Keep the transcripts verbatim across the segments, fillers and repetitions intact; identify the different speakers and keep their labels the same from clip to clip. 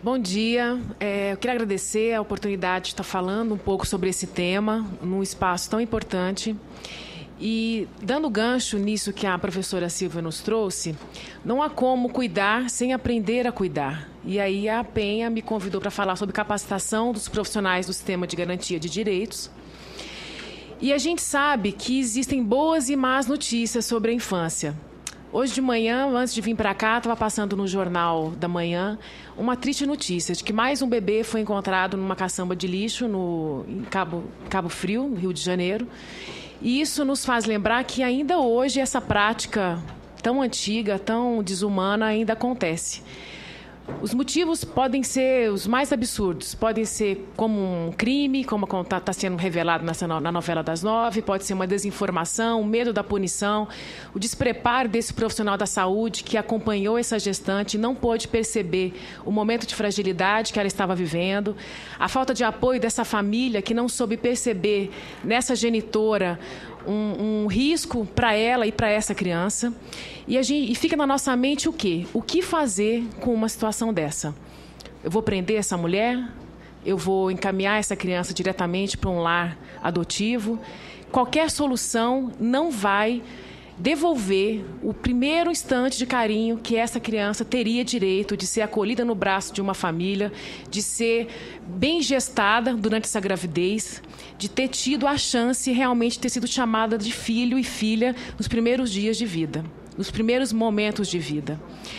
Speaker 1: Bom dia. É, eu queria agradecer a oportunidade de estar falando um pouco sobre esse tema, num espaço tão importante. E, dando gancho nisso que a professora Silvia nos trouxe, não há como cuidar sem aprender a cuidar. E aí a Penha me convidou para falar sobre capacitação dos profissionais do sistema de garantia de direitos. E a gente sabe que existem boas e más notícias sobre a infância. Hoje de manhã, antes de vir para cá, estava passando no Jornal da Manhã uma triste notícia de que mais um bebê foi encontrado numa caçamba de lixo no, em Cabo, Cabo Frio, no Rio de Janeiro. E isso nos faz lembrar que ainda hoje essa prática tão antiga, tão desumana ainda acontece. Os motivos podem ser os mais absurdos. Podem ser como um crime, como está sendo revelado nessa, na novela das nove, pode ser uma desinformação, o medo da punição, o despreparo desse profissional da saúde que acompanhou essa gestante e não pôde perceber o momento de fragilidade que ela estava vivendo, a falta de apoio dessa família que não soube perceber nessa genitora Um, um risco para ela e para essa criança. E, a gente, e fica na nossa mente o quê? O que fazer com uma situação dessa? Eu vou prender essa mulher? Eu vou encaminhar essa criança diretamente para um lar adotivo? Qualquer solução não vai devolver o primeiro instante de carinho que essa criança teria direito de ser acolhida no braço de uma família, de ser bem gestada durante essa gravidez, de ter tido a chance realmente de ter sido chamada de filho e filha nos primeiros dias de vida, nos primeiros momentos de vida.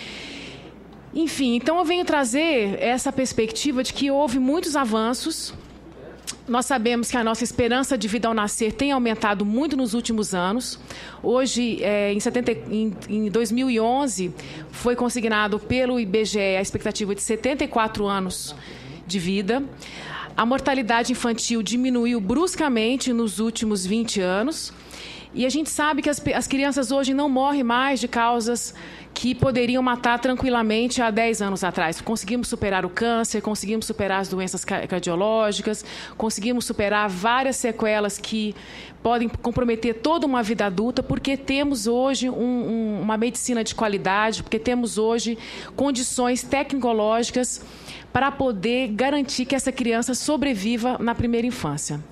Speaker 1: Enfim, então eu venho trazer essa perspectiva de que houve muitos avanços. Nós sabemos que a nossa esperança de vida ao nascer tem aumentado muito nos últimos anos. Hoje, é, em, setenta, em, em dois mil e onze, foi consignado pelo I B G E a expectativa de setenta e quatro anos de vida. A mortalidade infantil diminuiu bruscamente nos últimos vinte anos. E a gente sabe que as, as crianças hoje não morrem mais de causas que poderiam matar tranquilamente há dez anos atrás. Conseguimos superar o câncer, conseguimos superar as doenças cardiológicas, conseguimos superar várias sequelas que podem comprometer toda uma vida adulta, porque temos hoje um, um, uma medicina de qualidade, porque temos hoje condições tecnológicas para poder garantir que essa criança sobreviva na primeira infância.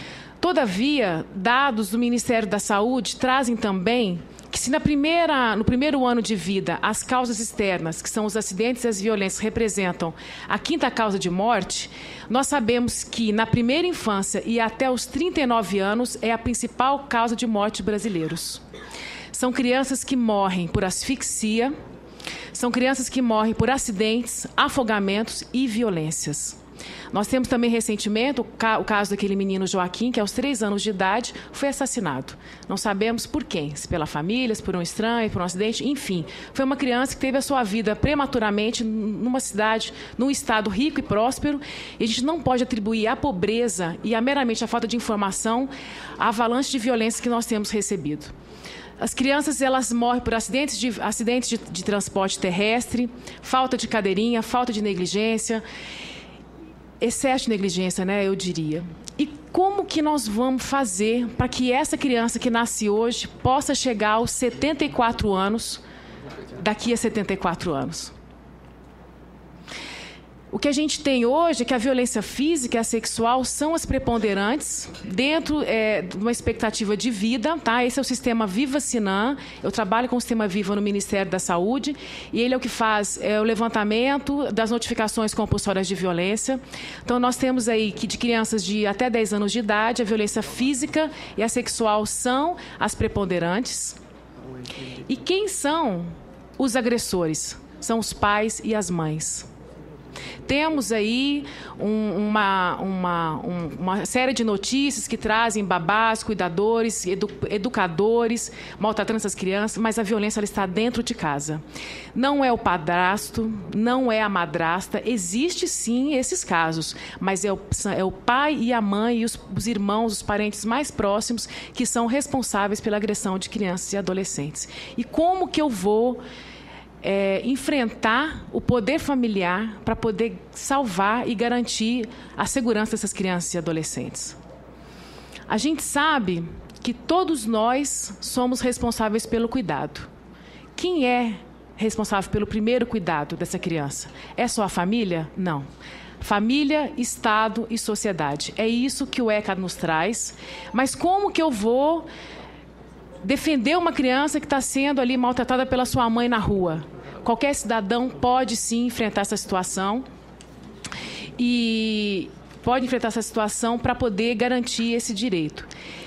Speaker 1: Todavia, dados do Ministério da Saúde trazem também que se na primeira, no primeiro ano de vida as causas externas, que são os acidentes e as violências, representam a quinta causa de morte, nós sabemos que na primeira infância e até os trinta e nove anos é a principal causa de morte de brasileiros. São crianças que morrem por asfixia, são crianças que morrem por acidentes, afogamentos e violências. Nós temos também recentemente o, ca o caso daquele menino Joaquim, que aos três anos de idade foi assassinado. Não sabemos por quem, se pela família, se por um estranho, por um acidente, enfim. Foi uma criança que teve a sua vida prematuramente numa cidade, num estado rico e próspero, e a gente não pode atribuir à pobreza e a meramente a falta de informação a avalanche de violência que nós temos recebido. As crianças, elas morrem por acidentes de, acidentes de, de transporte terrestre, falta de cadeirinha, falta de negligência, excesso de negligência, né, eu diria. E como que nós vamos fazer para que essa criança que nasce hoje possa chegar aos setenta e quatro anos, daqui a setenta e quatro anos? O que a gente tem hoje é que a violência física e a sexual são as preponderantes dentro é, de uma expectativa de vida, tá? Esse é o sistema Viva Sinam. Eu trabalho com o sistema Viva no Ministério da Saúde e ele é o que faz é, o levantamento das notificações compulsórias de violência. Então, nós temos aí que de crianças de até dez anos de idade, a violência física e a sexual são as preponderantes. E quem são os agressores? São os pais e as mães. Temos aí um, uma, uma, um, uma série de notícias que trazem babás, cuidadores, edu, educadores, maltratando essas crianças, mas a violência ela está dentro de casa. Não é o padrasto, não é a madrasta, existe sim esses casos, mas é o, é o pai e a mãe e os, os irmãos, os parentes mais próximos que são responsáveis pela agressão de crianças e adolescentes. E como que eu vou... É, enfrentar o poder familiar para poder salvar e garantir a segurança dessas crianças e adolescentes? A gente sabe que todos nós somos responsáveis pelo cuidado. Quem é responsável pelo primeiro cuidado dessa criança? É só a família? Não. Família, Estado e sociedade. É isso que o ECA nos traz. Mas como que eu vou defender uma criança que está sendo ali maltratada pela sua mãe na rua? Qualquer cidadão pode, sim, enfrentar essa situação. E pode enfrentar essa situação para poder garantir esse direito.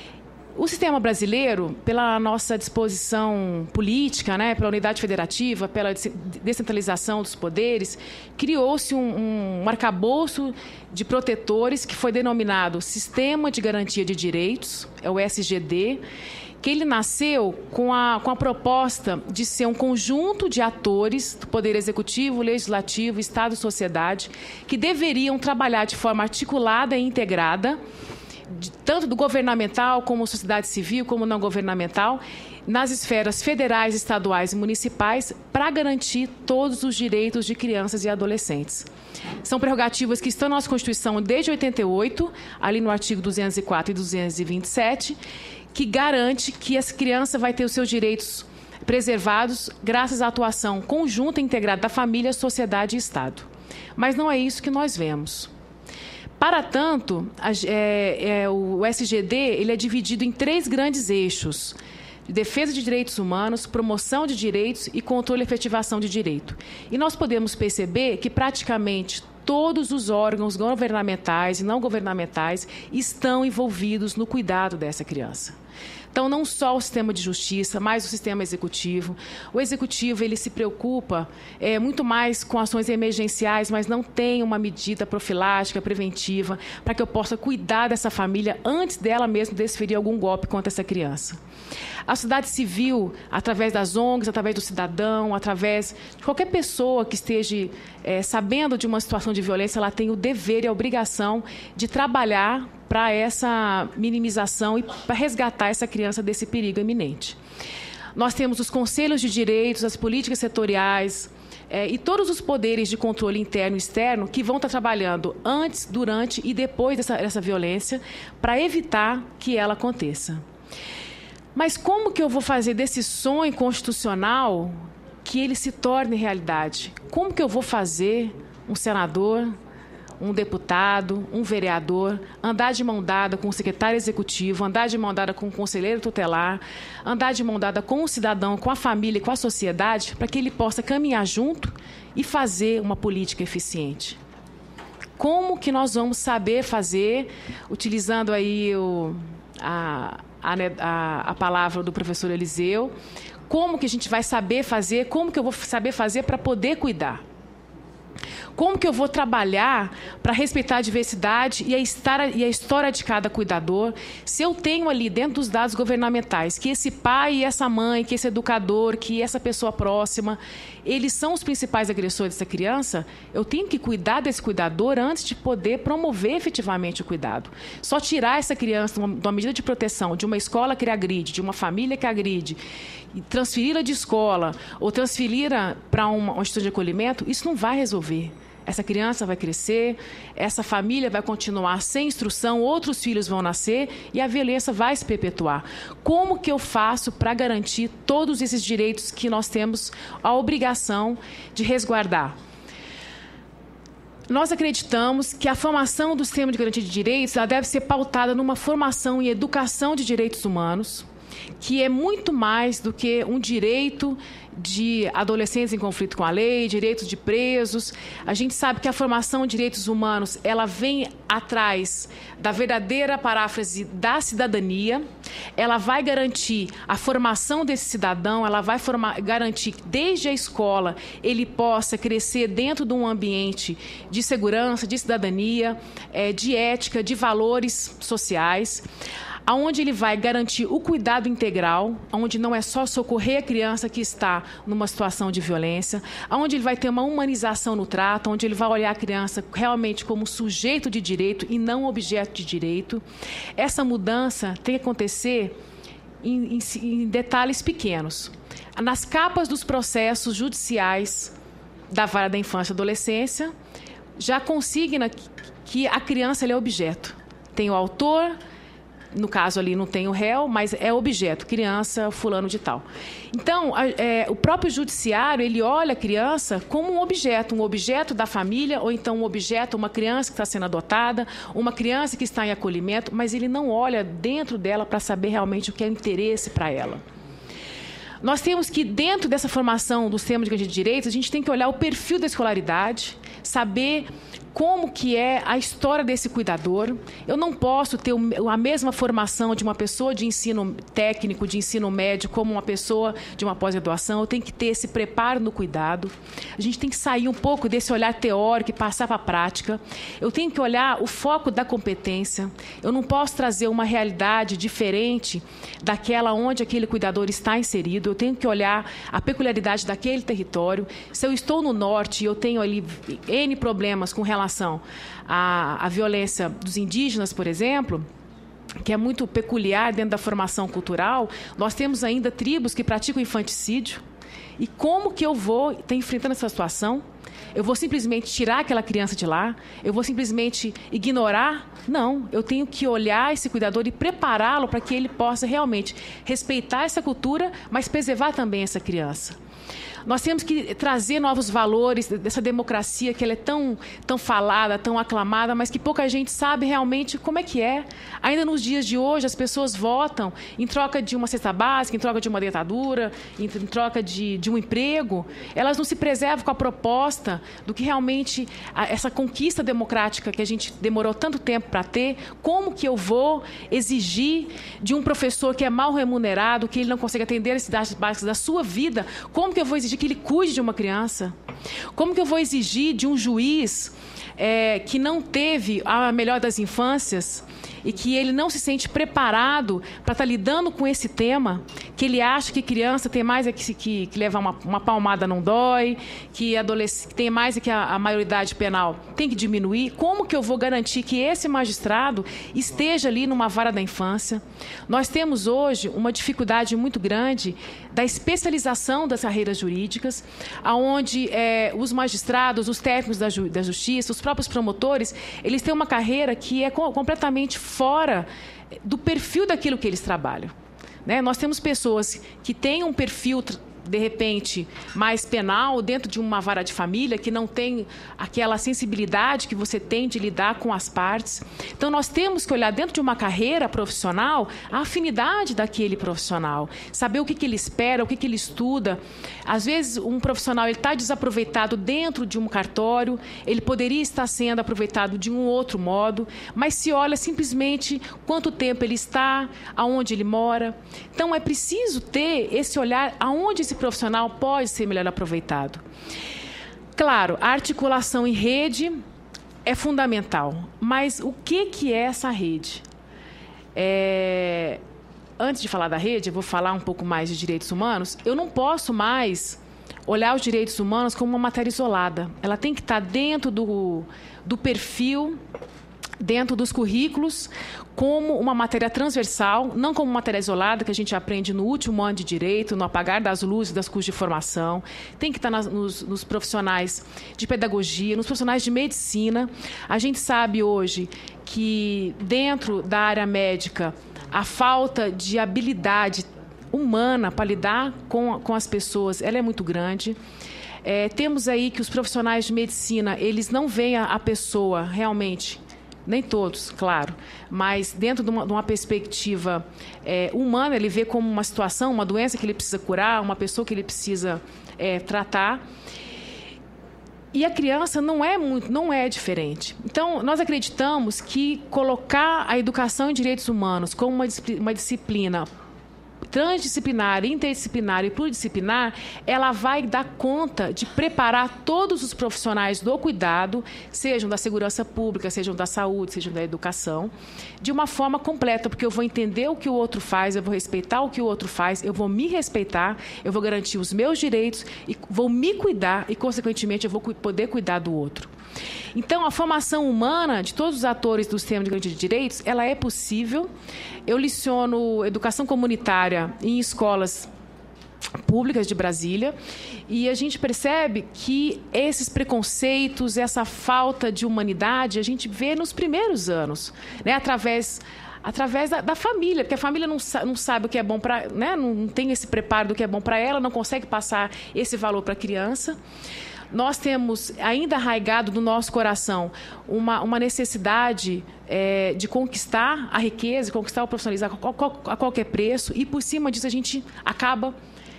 Speaker 1: O sistema brasileiro, pela nossa disposição política, né, pela unidade federativa, pela descentralização dos poderes, criou-se um, um arcabouço de protetores que foi denominado Sistema de Garantia de Direitos, é o S G D, que ele nasceu com a, com a proposta de ser um conjunto de atores do Poder Executivo, Legislativo, Estado e sociedade, que deveriam trabalhar de forma articulada e integrada, de, tanto do governamental como sociedade civil, como não governamental, nas esferas federais, estaduais e municipais, para garantir todos os direitos de crianças e adolescentes. São prerrogativas que estão na nossa Constituição desde oitenta e oito, ali no artigo duzentos e quatro e duzentos e vinte e sete, que garante que essa criança vai ter os seus direitos preservados graças à atuação conjunta e integrada da família, sociedade e Estado. Mas não é isso que nós vemos. Para tanto, a, é, é, o S G D ele é dividido em três grandes eixos: defesa de direitos humanos, promoção de direitos e controle e efetivação de direito. E nós podemos perceber que praticamente todos os órgãos governamentais e não governamentais estão envolvidos no cuidado dessa criança. Então, não só o sistema de justiça, mas o sistema executivo. O executivo ele se preocupa é, muito mais com ações emergenciais, mas não tem uma medida profilática, preventiva, para que eu possa cuidar dessa família antes dela mesma desferir algum golpe contra essa criança. A sociedade civil, através das O N Gs, através do cidadão, através de qualquer pessoa que esteja é, sabendo de uma situação de violência, ela tem o dever e a obrigação de trabalhar para essa minimização e para resgatar essa criança desse perigo iminente. Nós temos os conselhos de direitos, as políticas setoriais é, e todos os poderes de controle interno e externo que vão estar trabalhando antes, durante e depois dessa, dessa violência para evitar que ela aconteça. Mas como que eu vou fazer desse sonho constitucional que ele se torne realidade? Como que eu vou fazer um senador, um deputado, um vereador, andar de mão dada com o secretário executivo, andar de mão dada com o conselheiro tutelar, andar de mão dada com o cidadão, com a família e com a sociedade, para que ele possa caminhar junto e fazer uma política eficiente? Como que nós vamos saber fazer, utilizando aí o, a, a, a palavra do professor Eliseu, como que a gente vai saber fazer, como que eu vou saber fazer para poder cuidar? Como que eu vou trabalhar para respeitar a diversidade e a, estar, e a história de cada cuidador, se eu tenho ali dentro dos dados governamentais que esse pai e essa mãe, que esse educador, que essa pessoa próxima, eles são os principais agressores dessa criança? Eu tenho que cuidar desse cuidador antes de poder promover efetivamente o cuidado. Só tirar essa criança de uma, de uma medida de proteção, de uma escola que agride, de uma família que agride, e transferi-la de escola ou transferi-la para uma, uma instituição de acolhimento, isso não vai resolver. Essa criança vai crescer, essa família vai continuar sem instrução, outros filhos vão nascer e a violência vai se perpetuar. Como que eu faço para garantir todos esses direitos que nós temos a obrigação de resguardar? Nós acreditamos que a formação do sistema de garantia de direitos ela deve ser pautada numa formação em educação de direitos humanos, que é muito mais do que um direito de adolescentes em conflito com a lei, direitos de presos. A gente sabe que a formação de direitos humanos ela vem atrás da verdadeira paráfrase da cidadania. Ela vai garantir a formação desse cidadão, ela vai formar, garantir que desde a escola ele possa crescer dentro de um ambiente de segurança, de cidadania, de ética, de valores sociais, aonde ele vai garantir o cuidado integral, onde não é só socorrer a criança que está numa situação de violência, onde ele vai ter uma humanização no trato, onde ele vai olhar a criança realmente como sujeito de direito e não objeto de direito. Essa mudança tem que acontecer em, em, em detalhes pequenos. Nas capas dos processos judiciais da vara da infância e adolescência, já consigna que a criança ele é objeto. Tem o autor, No caso ali não tem o réu, mas é objeto, criança, fulano de tal. Então, a, é, o próprio judiciário, ele olha a criança como um objeto, um objeto da família, ou então um objeto, uma criança que está sendo adotada, uma criança que está em acolhimento, mas ele não olha dentro dela para saber realmente o que é interesse para ela. Nós temos que, dentro dessa formação do sistema de garantia de direitos, a gente tem que olhar o perfil da escolaridade, saber como que é a história desse cuidador. Eu não posso ter a mesma formação de uma pessoa de ensino técnico, de ensino médio, como uma pessoa de uma pós-graduação. Eu tenho que ter esse preparo no cuidado. A gente tem que sair um pouco desse olhar teórico e passar para a prática. Eu tenho que olhar o foco da competência. Eu não posso trazer uma realidade diferente daquela onde aquele cuidador está inserido. Eu tenho que olhar a peculiaridade daquele território. Se eu estou no norte e eu tenho ali N problemas com relação à, à violência dos indígenas, por exemplo, que é muito peculiar dentro da formação cultural, nós temos ainda tribos que praticam infanticídio. E como que eu vou estar enfrentando essa situação? Eu vou simplesmente tirar aquela criança de lá? Eu vou simplesmente ignorar? Não, eu tenho que olhar esse cuidador e prepará-lo para que ele possa realmente respeitar essa cultura, mas preservar também essa criança. Nós temos que trazer novos valores dessa democracia que ela é tão, tão falada, tão aclamada, mas que pouca gente sabe realmente como é que é. Ainda nos dias de hoje, as pessoas votam em troca de uma cesta básica, em troca de uma dentadura, em, em troca de, de um emprego. Elas não se preservam com a proposta do que realmente a, essa conquista democrática que a gente demorou tanto tempo para ter. Como que eu vou exigir de um professor que é mal remunerado, que ele não consegue atender as necessidades básicas da sua vida, como que eu vou exigir que ele cuide de uma criança? Como que eu vou exigir de um juiz é, que não teve a melhor das infâncias e que ele não se sente preparado para estar lidando com esse tema, que ele acha que criança tem mais é que, que, que levar uma, uma palmada não dói, que adolescente tem mais é que a, a maioridade penal tem que diminuir? Como que eu vou garantir que esse magistrado esteja ali numa vara da infância? Nós temos hoje uma dificuldade muito grande da especialização das carreiras jurídicas, onde é, os magistrados, os técnicos da, ju, da justiça, os próprios promotores, eles têm uma carreira que é co completamente fora do perfil daquilo que eles trabalham. Né? Nós temos pessoas que têm um perfil, de repente, mais penal dentro de uma vara de família, que não tem aquela sensibilidade que você tem de lidar com as partes. Então, nós temos que olhar dentro de uma carreira profissional a afinidade daquele profissional, saber o que, que ele espera, o que, que ele estuda. Às vezes, um profissional está desaproveitado dentro de um cartório, ele poderia estar sendo aproveitado de um outro modo, mas se olha simplesmente quanto tempo ele está, aonde ele mora. Então, é preciso ter esse olhar aonde esse profissional pode ser melhor aproveitado. Claro, a articulação em rede é fundamental, mas o que, que é essa rede? É... Antes de falar da rede, eu vou falar um pouco mais de direitos humanos. Eu não posso mais olhar os direitos humanos como uma matéria isolada. Ela tem que estar dentro do, do perfil, dentro dos currículos, como uma matéria transversal, não como uma matéria isolada, que a gente aprende no último ano de direito, no apagar das luzes das cursos de formação. Tem que estar nas, nos, nos profissionais de pedagogia, nos profissionais de medicina. A gente sabe hoje que, dentro da área médica, a falta de habilidade humana para lidar com, com as pessoas, ela é muito grande. É, temos aí que os profissionais de medicina, eles não veem a, a pessoa realmente, nem todos, claro, mas dentro de uma, de uma perspectiva é, humana, ele vê como uma situação, uma doença que ele precisa curar, uma pessoa que ele precisa é, tratar. E a criança não é, muito, não é diferente. Então, nós acreditamos que colocar a educação em direitos humanos como uma, uma disciplina transdisciplinar, interdisciplinar e pluridisciplinar, ela vai dar conta de preparar todos os profissionais do cuidado, sejam da segurança pública, sejam da saúde, sejam da educação, de uma forma completa, porque eu vou entender o que o outro faz, eu vou respeitar o que o outro faz, eu vou me respeitar, eu vou garantir os meus direitos, e vou me cuidar e, consequentemente, eu vou poder cuidar do outro. Então, a formação humana de todos os atores do sistema de garantia de direitos, ela é possível. Eu leciono educação comunitária em escolas públicas de Brasília e a gente percebe que esses preconceitos, essa falta de humanidade, a gente vê nos primeiros anos, né, através através da, da família, porque a família não, sa- não sabe o que é bom para, né? Não, não tem esse preparo do que é bom para ela, não consegue passar esse valor para a criança. Nós temos ainda arraigado no nosso coração uma, uma necessidade é, de conquistar a riqueza, conquistar o profissionalismo a, qual, a qualquer preço, e por cima disso a gente acaba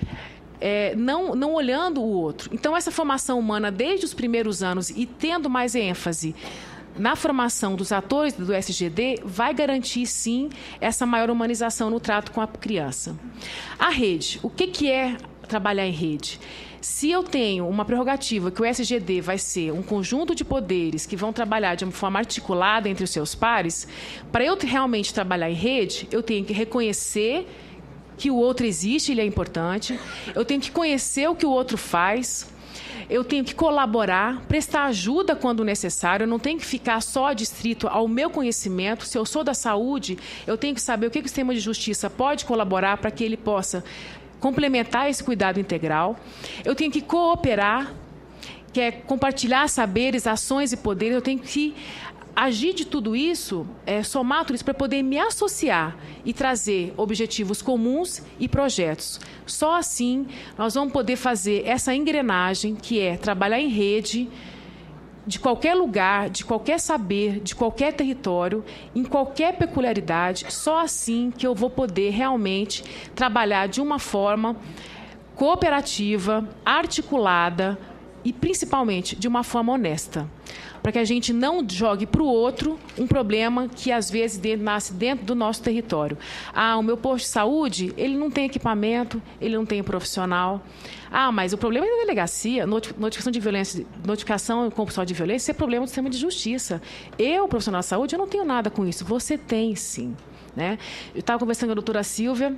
Speaker 1: é, não, não olhando o outro. Então, essa formação humana desde os primeiros anos e tendo mais ênfase na formação dos atores do S G D, vai garantir, sim, essa maior humanização no trato com a criança. A rede. O que, que é trabalhar em rede? Se eu tenho uma prerrogativa que o S G D vai ser um conjunto de poderes que vão trabalhar de uma forma articulada entre os seus pares, para eu realmente trabalhar em rede, eu tenho que reconhecer que o outro existe, ele é importante, eu tenho que conhecer o que o outro faz, eu tenho que colaborar, prestar ajuda quando necessário, eu não tenho que ficar só adstrito ao meu conhecimento. Se eu sou da saúde, eu tenho que saber o que o sistema de justiça pode colaborar para que ele possa complementar esse cuidado integral. Eu tenho que cooperar, que é compartilhar saberes, ações e poderes. Eu tenho que agir de tudo isso, é, somar tudo isso para poder me associar e trazer objetivos comuns e projetos. Só assim nós vamos poder fazer essa engrenagem, que é trabalhar em rede, de qualquer lugar, de qualquer saber, de qualquer território, em qualquer peculiaridade. Só assim que eu vou poder realmente trabalhar de uma forma cooperativa, articulada e, principalmente, de uma forma honesta, para que a gente não jogue para o outro um problema que, às vezes, dentro, nasce dentro do nosso território. Ah, o meu posto de saúde, ele não tem equipamento, ele não tem profissional. Ah, mas o problema é da delegacia, notificação de violência, notificação e compulsória de violência, isso é problema do sistema de justiça. Eu, profissional de saúde, eu não tenho nada com isso. Você tem, sim. Né? Eu estava conversando com a doutora Silvia.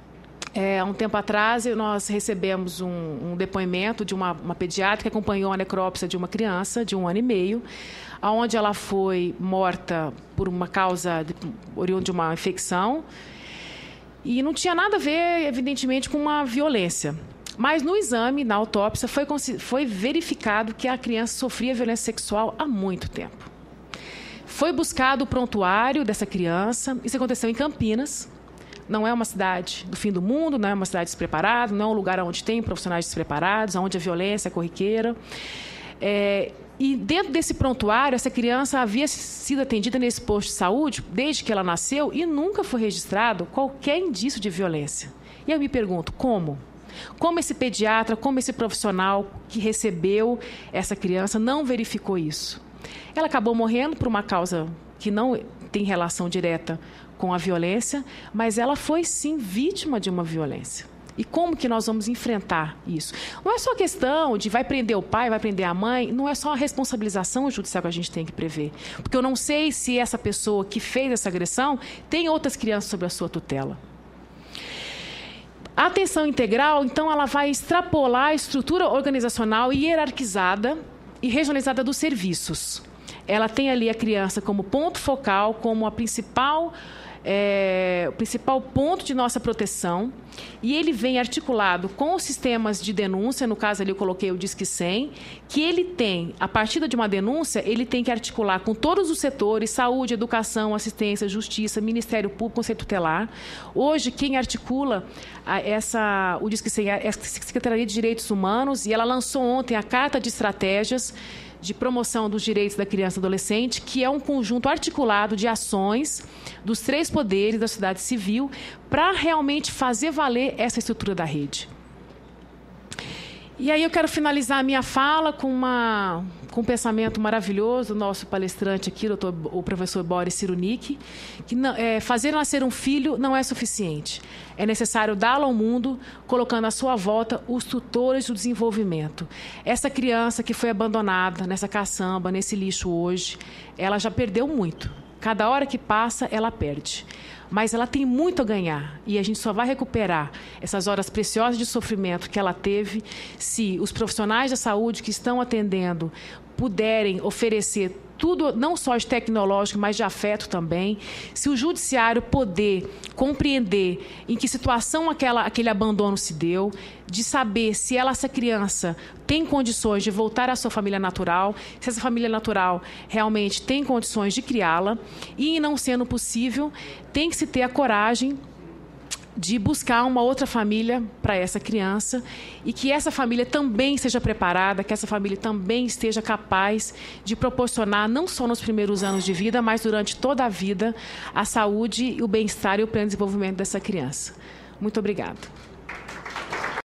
Speaker 1: É, há um tempo atrás, nós recebemos um, um depoimento de uma, uma pediatra que acompanhou a necrópsia de uma criança de um ano e meio, onde ela foi morta por uma causa de, oriunda de uma infecção, e não tinha nada a ver, evidentemente, com uma violência. Mas, no exame, na autópsia, foi, foi verificado que a criança sofria violência sexual há muito tempo. Foi buscado o prontuário dessa criança, isso aconteceu em Campinas. Não é uma cidade do fim do mundo, não é uma cidade despreparada, não é um lugar onde tem profissionais despreparados, onde a violência é corriqueira. É, e dentro desse prontuário, essa criança havia sido atendida nesse posto de saúde desde que ela nasceu e nunca foi registrado qualquer indício de violência. E eu me pergunto, como? Como esse pediatra, como esse profissional que recebeu essa criança não verificou isso? Ela acabou morrendo por uma causa que não tem relação direta com a violência, mas ela foi, sim, vítima de uma violência. E como que nós vamos enfrentar isso? Não é só questão de vai prender o pai, vai prender a mãe, não é só a responsabilização judicial que a gente tem que prever. Porque eu não sei se essa pessoa que fez essa agressão tem outras crianças sob a sua tutela. A atenção integral, então, ela vai extrapolar a estrutura organizacional hierarquizada e regionalizada dos serviços. Ela tem ali a criança como ponto focal, como a principal... É, o principal ponto de nossa proteção, e ele vem articulado com os sistemas de denúncia, no caso ali eu coloquei o Disque cem, que ele tem, a partir de uma denúncia, ele tem que articular com todos os setores, saúde, educação, assistência, justiça, Ministério Público, Conselho Tutelar. Hoje, quem articula a, essa, o Disque cem é a Secretaria de Direitos Humanos, e ela lançou ontem a Carta de Estratégias de Promoção dos Direitos da Criança e Adolescente, que é um conjunto articulado de ações dos três poderes da sociedade civil para realmente fazer valer essa estrutura da rede. E aí eu quero finalizar a minha fala com, uma, com um pensamento maravilhoso do nosso palestrante aqui, doutor, o professor Boris Cyrulnik, que não, é, fazer nascer um filho não é suficiente. É necessário dá-lo ao mundo, colocando à sua volta os tutores do desenvolvimento. Essa criança que foi abandonada nessa caçamba, nesse lixo hoje, ela já perdeu muito. Cada hora que passa, ela perde. Mas ela tem muito a ganhar, e a gente só vai recuperar essas horas preciosas de sofrimento que ela teve se os profissionais da saúde que estão atendendo puderem oferecer tudo, não só de tecnológico, mas de afeto também. Se o judiciário poder compreender em que situação aquela, aquele abandono se deu, de saber se ela, essa criança tem condições de voltar à sua família natural, se essa família natural realmente tem condições de criá-la, e, não sendo possível, tem que se ter a coragem de buscar uma outra família para essa criança e que essa família também seja preparada, que essa família também esteja capaz de proporcionar, não só nos primeiros anos de vida, mas durante toda a vida, a saúde, o bem-estar e o pleno desenvolvimento dessa criança. Muito obrigada.